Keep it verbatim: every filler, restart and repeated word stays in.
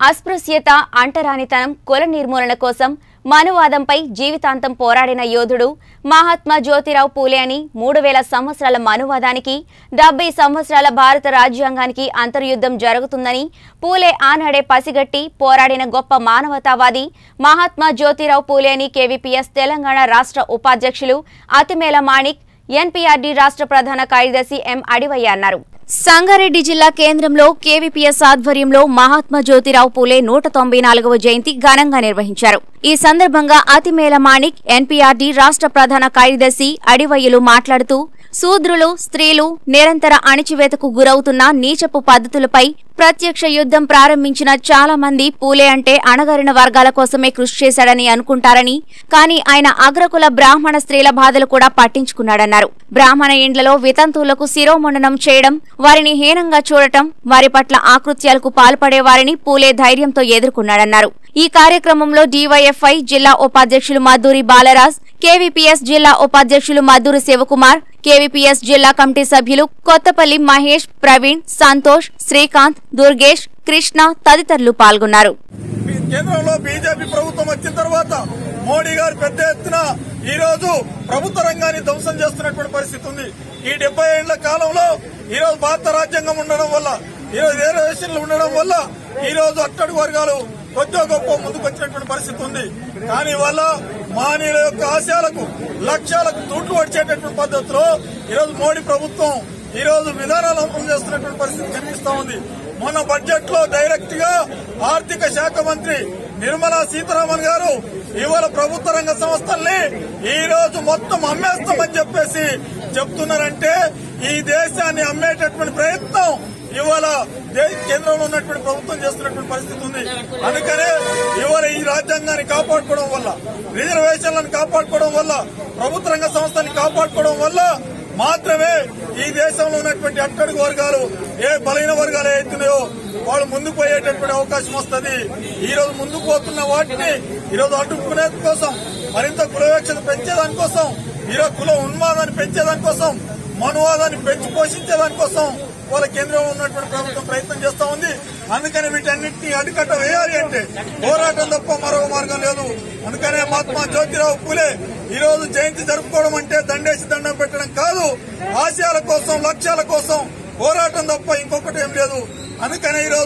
అస్పృశ్యత, అంటరానితనం, కుల నిర్మూలన కోసం మనువాదంపై జీవితాంతం పోరాడిన యోధుడు మహాత్మా జ్యోతిరావు పూలే అని మూడు వేల సంవత్సరాల మనువాదానికి డెబ్బై సంవత్సరాల భారత రాజ్యాంగానికి అంతర్యుద్ధం జరుగుతుందని పూలే ఆనాడే పసిగట్టి పోరాడిన గొప్ప మానవతావాది మహాత్మా జ్యోతిరావు పూలే అని కేవీపీఎస్ తెలంగాణ రాష్ట్ర ఉపాధ్యక్షులు అతిమేల మాణిక్, ఎన్పీఆర్డీ రాష్ట్ర ప్రధాన కార్యదర్శి ఎం అడివయ్య అన్నారు. సంగారెడ్డి జిల్లా కేంద్రంలో కేవీపీఎస్ ఆధ్వర్యంలో మహాత్మా జ్యోతిరావు పూలే నూట తొంభై నాలుగవ జయంతి ఘనంగా నిర్వహించారు. ఈ సందర్భంగా అతిమేల మాణిక్, ఎన్పీఆర్డీ రాష్ట్ర ప్రధాన కార్యదర్శి అడివయ్యలు మాట్లాడుతూ శూద్రులు, స్త్రీలు నిరంతర అణిచివేతకు గురవుతున్న నీచపు పద్ధతులపై ప్రత్యక్ష యుద్ధం ప్రారంభించిన చాలా మంది పూలే అంటే అణగారిన వర్గాల కోసమే కృషి చేశాడని అనుకుంటారని, కానీ ఆయన అగ్రకుల బ్రాహ్మణ స్త్రీల బాధలు కూడా పట్టించుకున్నాడన్నారు. బ్రాహ్మణ ఇండ్లలో వితంతువులకు శిరోమండనం చేయడం, వారిని హీనంగా చూడటం, వారి పట్ల ఆకృత్యాలకు పాల్పడేవారిని పూలే ధైర్యంతో ఎదుర్కొన్నాడన్నారు. ఈ కార్యక్రమంలో డీవైఎఫ్ఐ జిల్లా ఉపాధ్యక్షులు మద్దూరి బాలరాజ్, కేవీపీఎస్ జిల్లా ఉపాధ్యక్షులు మద్దూరి శివకుమార్, కేవీపీఎస్ జిల్లా కమిటీ సభ్యులు కొత్తపల్లి మహేష్, ప్రవీణ్, సంతోష్, శ్రీకాంత్, దుర్గేష్, కృష్ణ తదితరులు పాల్గొన్నారు. కేంద్రంలో బీజేపీ ప్రభుత్వం వచ్చిన తర్వాత మోడీ గారు పెద్ద ఎత్తున ఈ రోజు ప్రభుత్వ రంగాన్ని ధ్వంసం చేస్తున్నటువంటి పరిస్థితి ఉంది. ఈ డెబ్బై ఏళ్ల కాలంలో ఈ రోజు భారత రాజ్యాంగం ఉండడం వల్ల, ఈ రోజు రిజర్వేషన్లు ఉండడం వల్ల ఈ రోజు అట్టడుగు వర్గాలు కొద్దిగా గొప్ప ముందుకు వచ్చినటువంటి పరిస్థితి ఉంది. కానీ వల్ల మానవుల యొక్క ఆశయాలకు, లక్ష్యాలకు తూట్లు వచ్చేటటువంటి పద్ధతిలో ఈ రోజు మోడీ ప్రభుత్వం ఈ రోజు విధానాలు అమలు చేస్తున్నటువంటి పరిస్థితి కనిపిస్తా ఉంది. మొన్న బడ్జెట్ లో డైరెక్ట్ గా ఆర్థిక శాఖ మంత్రి నిర్మలా సీతారామన్ గారు ఇవాళ ప్రభుత్వ రంగ సంస్థల్ని ఈ రోజు మొత్తం అమ్మేస్తామని చెప్పేసి చెప్తున్నారంటే ఈ దేశాన్ని అమ్మేటటువంటి ప్రయత్నం ఇవాళ కేంద్రంలో ఉన్నటువంటి ప్రభుత్వం చేస్తున్నటువంటి పరిస్థితి ఉంది. అందుకనే ఇవాళ ఈ రాజ్యాంగాన్ని కాపాడుకోవడం వల్ల, రిజర్వేషన్లను కాపాడుకోవడం వల్ల, ప్రభుత్వ రంగ సంస్థల్ని కాపాడుకోవడం వల్ల మాత్రమే ఈ దేశంలో ఉన్నటువంటి అట్టడుగు వర్గాలు, ఏ బలహీన వర్గాలు ఏతున్నాయో వాళ్ళు ముందుకు పోయేటటువంటి అవకాశం వస్తుంది. ఈ రోజు ముందుకు పోతున్న వాటిని ఈ రోజు అడ్డుకునే కోసం, మరింత కులవేక్షత పెంచేదానికోసం, ఈరోజు కుల ఉన్మాదాన్ని పెంచేదానికోసం, మనువాదాన్ని పెంచి పోషించేదానికోసం వాళ్ళ కేంద్రంలో ఉన్నటువంటి ప్రభుత్వం ప్రయత్నం చేస్తా ఉంది. అందుకని వీటన్నింటినీ అడ్డుకట్ట వేయాలి అంటే పోరాటం తప్ప మరో మార్గం లేదు. అందుకనే మహాత్మా జ్యోతిరావు పూలే ఈ రోజు జయంతి జరుపుకోవడం అంటే దండేసి దండం పెట్టడం కాదు, ఆశయాల కోసం, లక్ష్యాల కోసం పోరాటం తప్ప ఇంకొకటి ఏం లేదు. అందుకనే ఈ రోజు